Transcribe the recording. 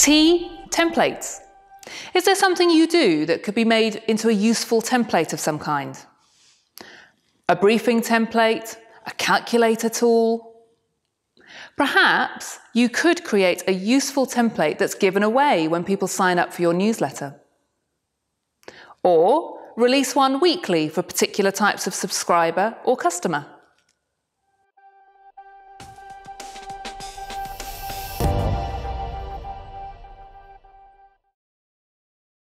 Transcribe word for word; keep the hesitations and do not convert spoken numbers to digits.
T, templates. Is there something you do that could be made into a useful template of some kind? A briefing template, a calculator tool? Perhaps you could create a useful template that's given away when people sign up for your newsletter. Or release one weekly for particular types of subscriber or customer.